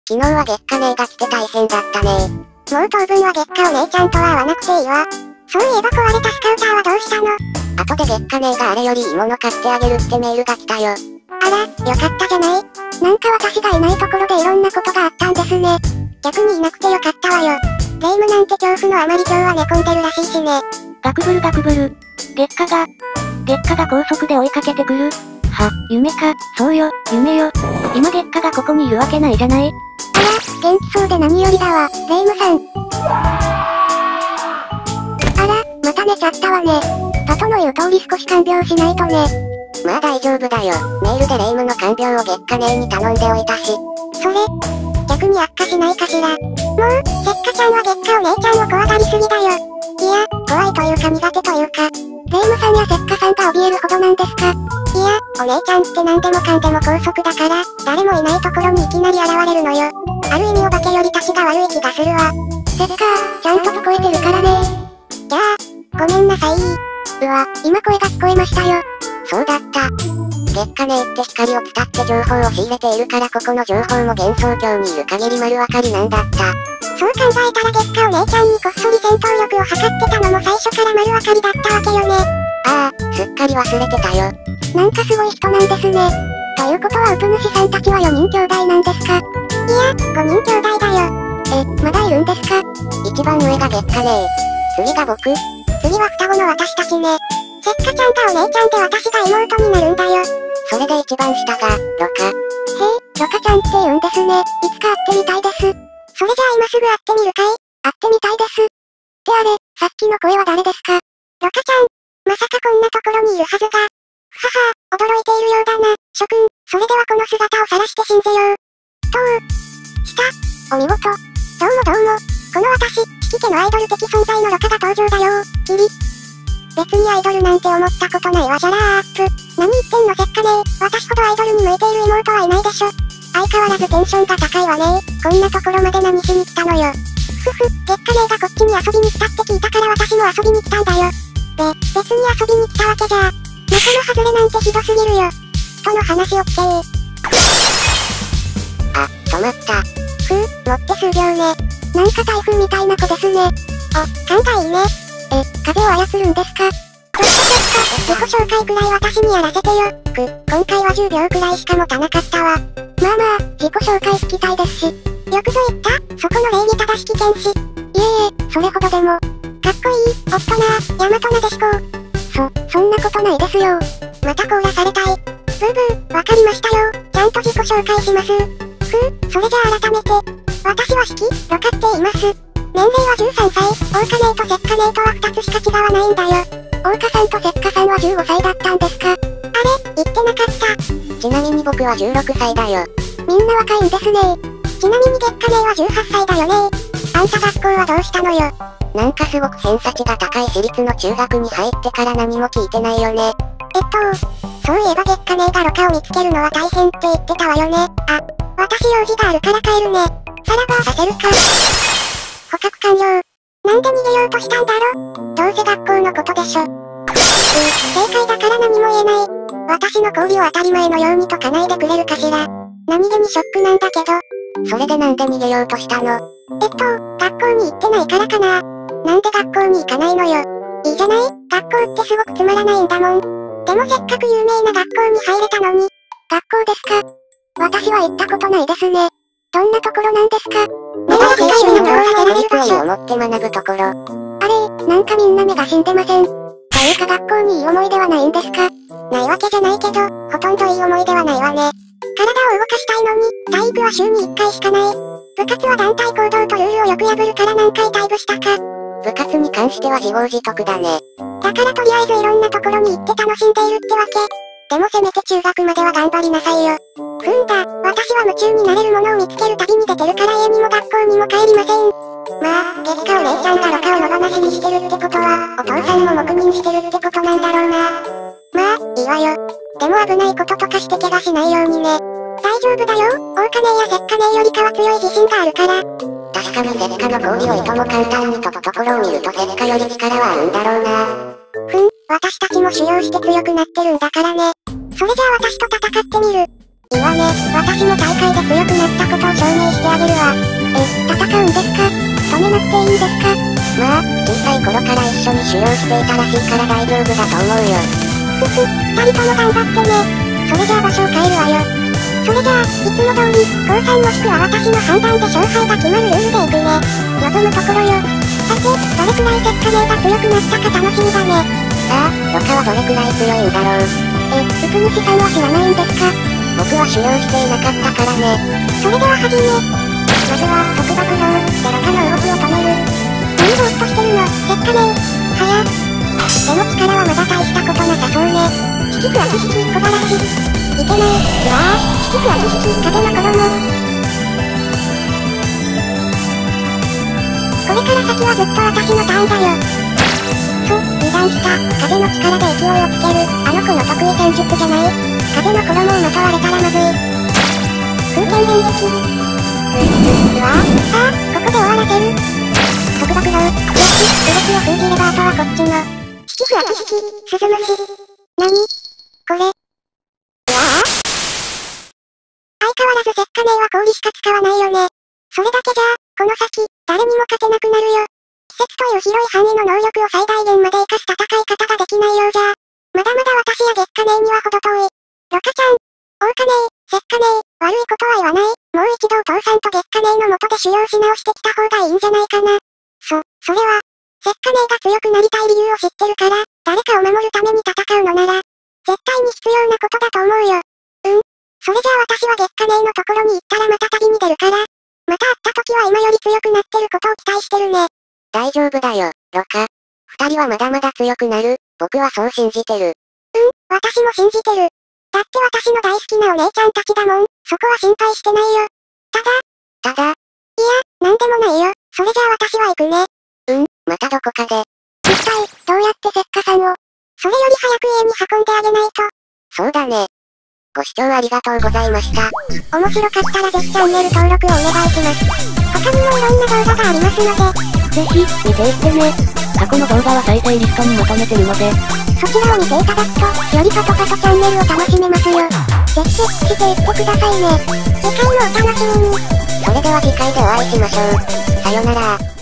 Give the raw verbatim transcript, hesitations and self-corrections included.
昨日は月下姉が来て大変だったね。 もう当分は月下お姉ちゃんとは会わなくていいわ。そういえば壊れたスカウターはどうしたの？ 後で月下姉があれよりいいもの買ってあげるってメールが来たよ。 あら、よかったじゃない。なんか私がいないところでいろんなことがあったんですね。逆にいなくてよかったわよ。霊夢なんて恐怖のあまり今日は寝込んでるらしいしね。 ガクブルガクブル。月下が、月下が高速で追いかけてくる。は、夢か、そうよ、夢よ。今月下がここにいるわけないじゃない。 あら、元気そうで何よりだわ、霊夢さん。あら、また寝ちゃったわね。パトの言う通り少し看病しないとね。 まあ大丈夫だよ。メールで霊夢の看病を月下姉に頼んでおいたし。 それ、逆に悪化しないかしら。もう、月下ちゃんは月下お姉ちゃんを怖がりすぎだよ。いや、怖いというか苦手というか、霊夢さんや月下さんが怯えるほどなんですか。いや、お姉ちゃんって何でもかんでも高速だから、誰もいないところにいきなり現れるのよ。ある意味お化けより立ちが悪い気がするわ。月下、ちゃんと聞こえてるからね。じゃあ、ごめんなさい。うわ、今声が聞こえましたよ。 そうだった。月下姉って光を伝って情報を仕入れているからここの情報も幻想郷にいる限り丸分かりなんだった。 そう考えたら月下お姉ちゃんにこっそり戦闘力を測ってたのも最初から丸分かりだったわけよね。 ああ、すっかり忘れてたよ。 なんかすごい人なんですね。ということはウプ主さんたちはよにん兄弟なんですか？いや、ごにん兄弟だよ。え、まだいるんですか？ 一番上が月下姉。次が僕。 次は双子の私たちね。月下ちゃんがお姉ちゃんで私が妹になるんだよ。 それで一番下が、ロカ。 へえ、ロカちゃんって言うんですね。いつか会ってみたいです。それじゃあ今すぐ会ってみるかい？会ってみたいです。ってあれ、さっきの声は誰ですか？ロカちゃん。まさかこんなところにいるはずが。ははぁ、驚いているようだな、諸君。それではこの姿を晒して信ぜよう。とう。した。お見事。どうもどうも。この私、引き家のアイドル的存在のロカが登場だよ。キリ。別にアイドルなんて思ったことないわじゃらーっぷ。何言ってんの月下姉。私ほどアイドルに向いている妹はいないでしょ。相変わらずテンションが高いわね。こんなところまで何しに来たのよ。ふふ、月下姉がこっちに遊びに来たって聞いたから私も遊びに来たんだよ。で、別に遊びに来たわけじゃ。的の外れなんてひどすぎるよ。人の話を聞けー。 あ、止まった。 ふう、乗って数秒ね。なんか台風みたいな子ですね。お、勘がいいね。え、風を操るんですか？ちょっとちょっと、自己紹介くらい私にやらせてよ。く、今回はじゅうびょうくらいしか持たなかったわ。まあまあ、自己紹介聞きたいですし。よくぞ言った、そこの礼儀正しき剣士。いえいえ、それほどでも。かっこいい、おっとな、大和なでしこ。そ、そんなことないですよ。またコーラされたい。ブーブー、わかりましたよ。ちゃんと自己紹介します。ふう、それじゃあ改めて。私は四季、ロカって言います。年齢はじゅうさんさい、桜花姉と雪花姉とはふたつしか違わないんだよ。桜花さんと雪花さんはじゅうごさいだったんですか？あれ、言ってなかった。 ちなみに僕はじゅうろくさいだよ。 みんな若いんですね。ちなみに月花姉はじゅうはっさいだよね。あんた学校はどうしたのよ。 なんかすごく偏差値が高い私立の中学に入ってから何も聞いてないよね。 えっと、そういえば月花姉がロカを見つけるのは大変って言ってたわよね。あ、私用事があるから帰るね。さらばさせるか。捕獲完了。なんで逃げようとしたんだろ？どうせ学校のことでしょ。う、正解だから何も言えない。私の交尾を当たり前のようにと叶えてくれるかしら。何気にショックなんだけど。 それでなんで逃げようとしたの？ えっと、学校に行ってないからかな。なんで学校に行かないのよ。いいじゃない？学校ってすごくつまらないんだもん。でもせっかく有名な学校に入れたのに。学校ですか？私は行ったことないですね。どんなところなんですか？ メダルが有能させられる場所を持って学ぶところ。 あれ、なんかみんな目が死んでません。というか学校にいい思い出はないんですか？ないわけじゃないけど、ほとんどいい思い出はないわね。体を動かしたいのに、体育は週にいっかいしかない。部活は団体行動とルールをよく破るから何回退部したか。 部活に関しては自業自得だね。 だからとりあえずいろんなところに行って楽しんでいるってわけ。でもせめて中学までは頑張りなさいよ。ふんだ、私は夢中になれるものを見つける旅に出てるから家にも学校にも帰りません。まあ、月下お姉ちゃんがロカを野放しにしてるってことは、お父さんも黙認してるってことなんだろうな。まあ、いいわよ。でも危ないこととかして怪我しないようにね。大丈夫だよ。桜花姉や雪花姉よりかは強い自信があるから。 確かに雪花の交尾をいとも簡単にととところを見ると雪花より力はあるんだろうな。 ふん、私たちも修行して強くなってるんだからね。それじゃあ私と戦ってみる。 いいわね、私も大会で強くなったことを証明してあげるわ。え、戦うんですか？止めなくていいんですか？ まあ、小さい頃から一緒に修行していたらしいから大丈夫だと思うよ。 ふふ、二人とも頑張ってね。それじゃあ場所を変えるわよ。それじゃあ、いつも通り、降参もしくは私の判断で勝敗が決まるルールでいくね。望むところよ。さて、どれくらい鉄火霊が強くなったか楽しみだね。 さあ、ロカはどれくらい強いんだろう。 え、うつむしさんは知らないんですか？ 僕は修行していなかったからね。 それでは始め。まずは、束縛道、でロカの動きを止める。何ぼーっとしてるの、鉄火霊。はや。でも力はまだ大したことなさそうね。引きくわき引き、小ばらし。いけない。うわぁ、引きくわき引き、風の子供。これから先はずっと私のターンだよ。そう、油断した。風の力で勢いをつける。あの子の得意戦術じゃない？風の衣をまとわれたらまずい。風剣連撃。う、うわぁ、あぁ、ここで終わらせる。束縛道、よし、動きを封じればあとはこっちの。引きくわき引き、鈴虫。なに？これ。うわぁ？相変わらず鉄火霊は氷しか使わないよね。それだけじゃあ、この先、誰にも勝てなくなるよ。季節という広い範囲の能力を最大限まで活かす戦い方ができないようじゃ。まだまだ私や月火霊には程遠い。ロカちゃん。桜花霊、石火霊、悪いことは言わない。もう一度お父さんと月火霊の下で修行し直してきた方がいいんじゃないかな。そ、それは、石火霊が強くなりたい理由を知ってるから、誰かを守るために戦うのなら、絶対に必要なことだと思うよ。うん。それじゃあ私は月火霊のところに行ったらまた旅に出るから、また会った時は今より強くなってることを期待してるね。 大丈夫だよ、ロカ。二人はまだまだ強くなる。僕はそう信じてる。 うん、私も信じてる。だって私の大好きなお姉ちゃんたちだもん。そこは心配してないよ。ただ、 ただ、 いや、なんでもないよ。それじゃあ私は行くね。 うん、またどこかで。 一体、どうやって石火さんを、それより早く家に運んであげないと。 そうだね。ご視聴ありがとうございました。 面白かったらぜひチャンネル登録をお願いします。他にもいろんな動画がありますので、 ぜひ、見ていってね。過去の動画は再生リストにまとめてるので、 そちらを見ていただくと、よりパトパトチャンネルを楽しめますよ。ぜひチェックしていってくださいね。次回もお楽しみに。 それでは次回でお会いしましょう。さよなら。